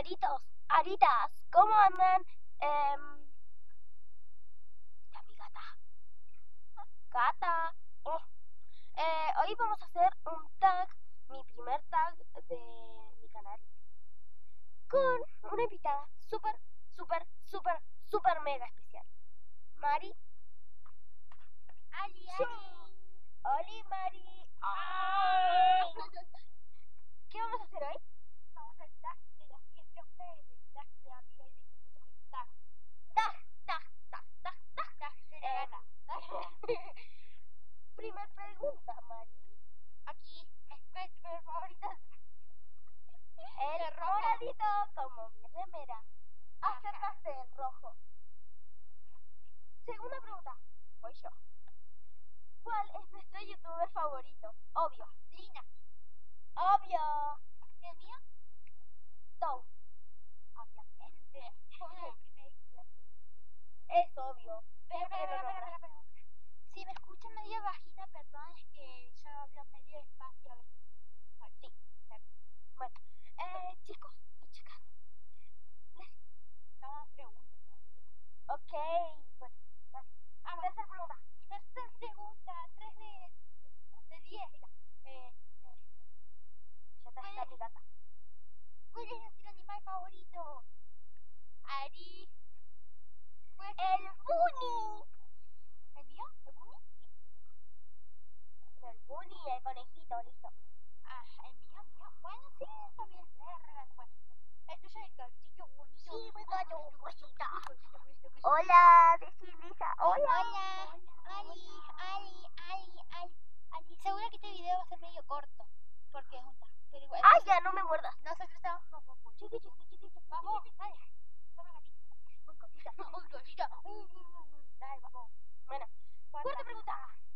Aritos, aritas, ¿cómo andan? Está mi gata. Gata. Hoy vamos a hacer un tag, mi primer tag de mi canal, con una invitada súper mega especial. Mari. Ali, Sí. Oli, Mari. ¡Ay! ¿Qué vamos a hacer hoy? Vamos al tag de las 10 preguntas del tag de amiga y dice muchas veces tag. Tag de la gata. Primer pregunta, Mari. Aquí, ¿cuál es tu color favorito? El moradito, como mi remera. Acércate el rojo. Segunda pregunta. Voy yo. ¿Cuál es nuestro youtuber favorito? Obvio. Lina. Obvio. ¿Y el mío? Tom. Obviamente. Fue uno de los primeros Es obvio. Pero, si me escuchan medio bajita, perdón, es que yo hablo medio despacio a veces. Sí. Bueno, chicos y chicas. No más preguntas todavía. Ok, bueno. Tercera pregunta. Tercera pregunta. 3 de 10. Ya está mi gata. ¿Cuál es nuestro animal favorito? Ari. El bunny. ¿El mío? ¿El bunny? Sí. El bunny, el conejito, listo. Ah, el mío. Bueno, sí, también es verga. Bueno, el tuyo es el gatito bonito. Sí, muy gato, cosita. Cosita. Hola, decí Lisa. Hola. Ali. Seguro que este video va a ser medio corto. Porque es un tag. Pero igual. Ay, ya, no me muerdas. Nosotros estamos como chiqui. Vamos, dale. Toma gatito. Uy, cosita. Dale, vamos. Bueno, cuarta pregunta.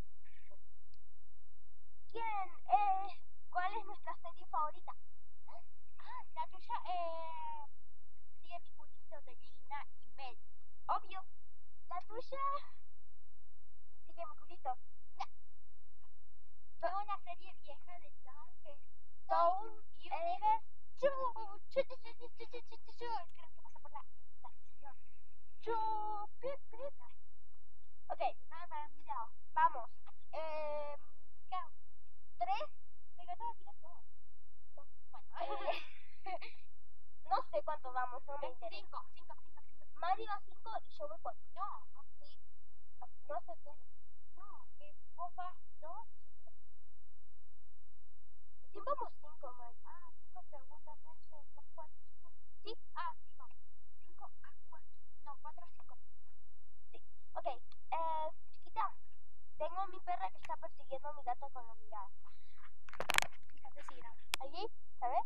¿Cuál es nuestra serie favorita? La tuya, sigue mi culito de Lina y Mel. Obvio. La tuya sigue mi culito. Tengo una serie vieja de Town que es Town Universe. Es que no pasa por la estación. Ok, Nada para mi lado. vamos. ¿Qué hago? 3. Me gato a tirar todo. Bueno, No sé cuánto vamos, no me interesa. 5. Mari va 5 y yo voy 4. No, Sí. No se puede. no, que vos vas 2 y yo 3. Sí, vamos 5, Mari. 5 preguntas, ¿no? Vos 4 y yo 5. ¿Sí? Sí, vamos. 5 a 4. No, 4 a 5. Sí. Ok, chiquita, tengo mi perra que está persiguiendo a mi gata con la mirada. Fíjate si graba. ¿Allí? ¿Sabes?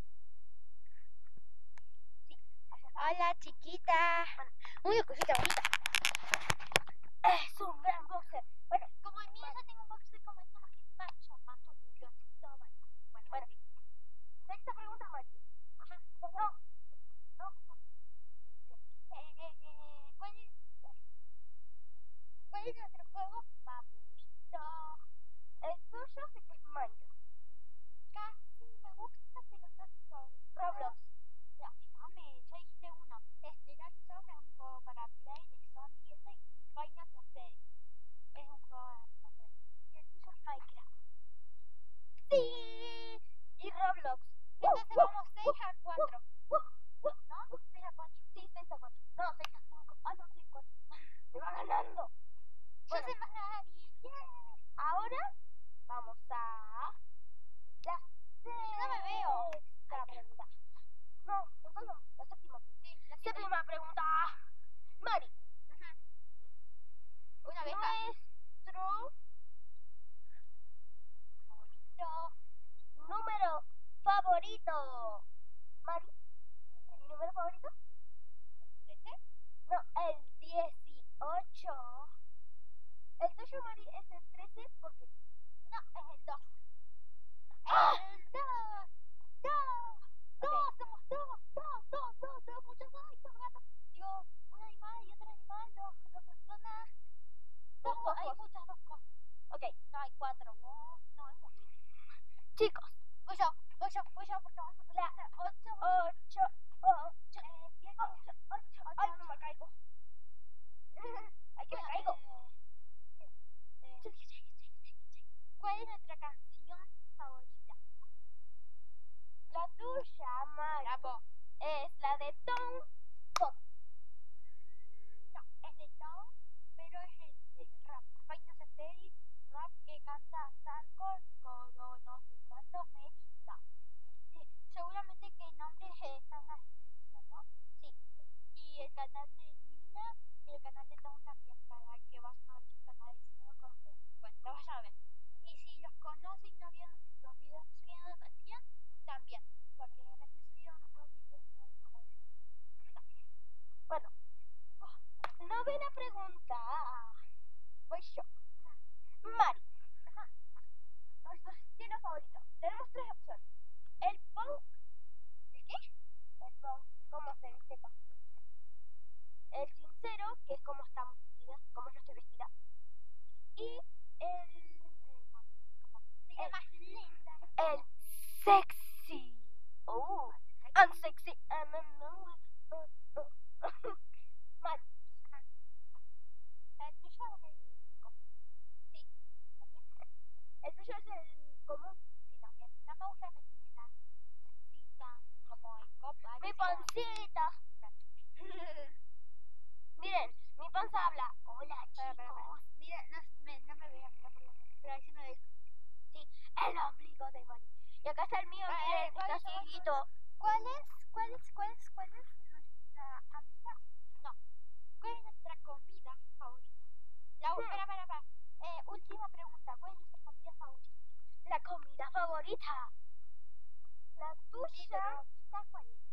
Sí. Hola, chiquita. Bueno. Una cosita bonita. Es un gran boxer. Bueno, Como el mío, yo tengo un boxer como es nomás que es macho bulosito, vaya. Bueno. Sexta pregunta, Mari. Ajá. No. ¿Cuál es nuestro juego favorito? El tuyo sé que es Minecraft. Casi me gusta, pero no es mi favorito. Roblox. Ya, déjame, ya dijiste uno. Es The Last of Us, es un juego para play de zombie ese, y Five Nights at Freddy's. Es un juego de animación. Y el tuyo es Minecraft. Sí. Y Roblox. Entonces vamos 6 a 4. ¿No? 6 a 4. Sí, 6 a 4. No, 6 a 5. No, 6 a 4. Me va ganando. Yo soy más Ari. Ahora vamos a la no me veo. sexta pregunta. No, entonces no, la séptima pregunta. Sí, la Séptima pregunta. Mari. Una vez Nuestro favorito. número favorito. Mari. ¿Mi número favorito? ¿El 13? No, el 18. El tuyo, Mari, es el 13 porque... No, es el 2. ¡Ah! El 2. Somos 2. Muchos gatos. Digo, un animal y otro animal, dos personas. Hay muchas 2 cosas. Ok. No hay 4. No, hay muchas. Chicos. Voy yo, porque vamos a la 8. buena pregunta. Voy yo. Mari, nuestro estilo favorito. Tenemos 3 opciones. El punk. ¿El qué? El punk, como se viste casi. El sincero, que es como estamos vestidas, como yo estoy vestida. Y Sigue más linda. el sexy. Oh, I'm sexy and I know it. Mari, El tuyo es el común. Sí, también. el tuyo es el común. Sí, también. No me gusta vestirme tan sexy, tan como el copa. Mi pancita. Miren, mi panza habla. Hola, chicos. Mira, no me vean, mira por Dios. Pero ahí sí me ves. Sí, el ombligo de Mari. Y acá está el mío, miren, está cieguito. ¿Cuál es nuestra amiga? No. ¿Cuál es nuestra comida favorita? Espera. Última pregunta. ¿Cuál es nuestra comida favorita? La comida favorita. La ¿Mi tuya. droguita cuál es?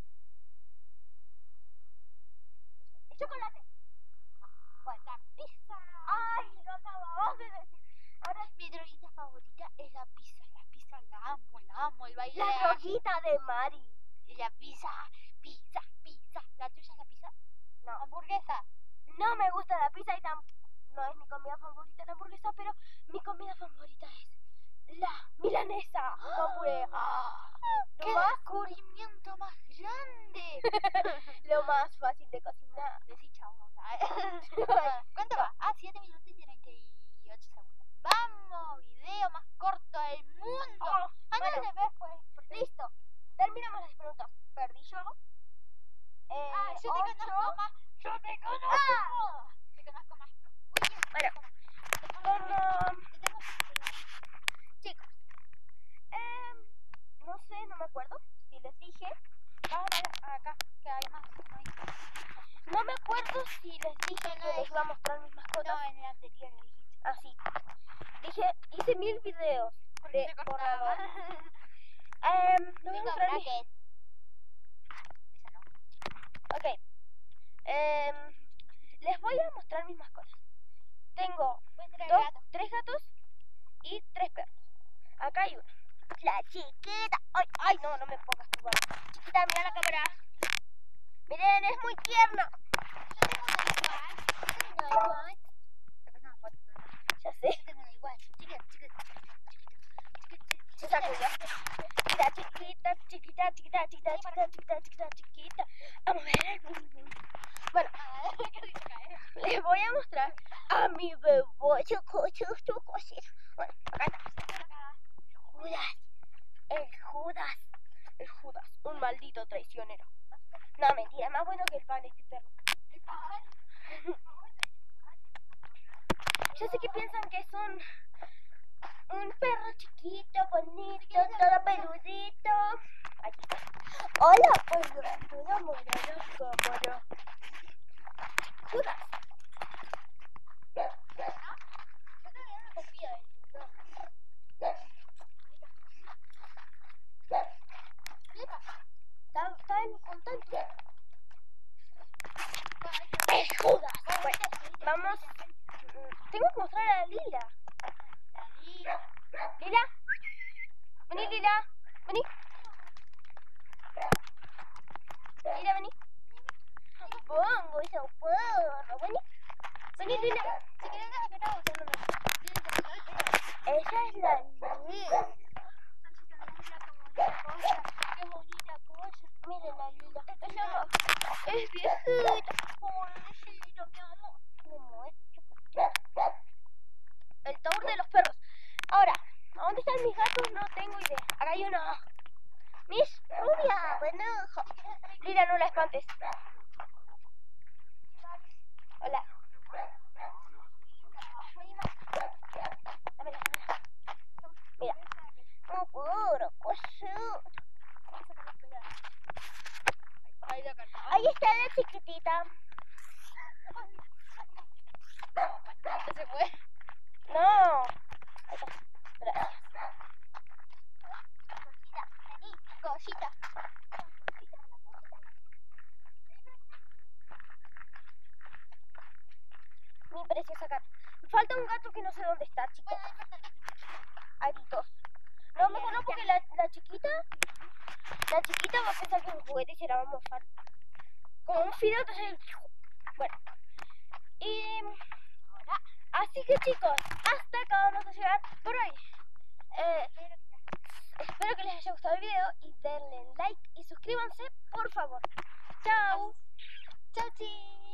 El chocolate. ¿Cuál? La pizza. Ay, lo acabamos de decir. Ahora Mi droguita favorita es la pizza. La pizza la amo. El baile la de la droguita de Mari. La pizza. ¿La tuya es la pizza? No. Hamburguesa. No me gusta la pizza y no es mi comida favorita la hamburguesa, pero mi comida favorita es la milanesa con puré. ¡Qué descubrimiento más grande! Lo más fácil de cocinar. Decí chao. ¿Cuánto va? 7 minutos y 38 segundos. ¡Vamos! Video más corto del mundo. Bueno, Se ve, pues. listo. Terminamos las preguntas. Perdí yo. Yo te conozco más. Te conozco más. Bueno, chicos, no sé, no me acuerdo si les dije. Acá, que hay más. No me acuerdo si les dije que les iba a mostrar mis mascotas. No, en el anterior lo dijiste. Así. Hice 1000 videos de borrador. No voy a mostrar mis... Esa no. Ok. Les voy a mostrar mis mascotas. Tengo 3 gatos y 3 perros. Acá hay uno. La chiquita. Ay, no me pongas tu mano. Chiquita, mira la cámara. Miren, es muy tierno. Ya sé. Esa tuya. Mira, chiquita. Vamos a ver. Bueno, les voy a mostrar a mi bebé. Bueno, acá está. El Judas, un maldito traicionero. No, mentira, es más bueno que el pan este perro. Yo sé que piensan que son un perro chiquito, bonito, todo peludito. Aquí está. Hola, peludo, morado, cámara. Judas. Están contentos. ¡Es Judas! Bueno, vamos. Tengo que mostrar a Lila. Lila. Vení, Lila. Vení. Lila, vení. Pongo ese perro. Vení. Vení, Lila. Esa es la Lila. Qué bonita cosa. Miren la Lila. Es viejita. Pobrecito, mi amor. ¿Cómo es? El tour de los perros. Ahora, ¿a dónde están mis gatos? No tengo idea. Acá hay uno. Miss Rubia, bueno. Lila, no la espantes. Hola. Dámela. Mira. Muy puro, cochudo. Ahí está la chiquitita. Se fue. No. Ahí está. Gracias. Cosita. apareció esa gata. Falta un gato que no sé dónde está, chicos. Hay dos. No, mejor no, porque la chiquita va a pensar que es un juguete y se la va a mofar. Como un fideo, entonces... Bueno. Y... Así que, chicos, hasta acá vamos a llegar por hoy. Espero que les haya gustado el video y denle like y suscríbanse, por favor. Chao. Chao, chis.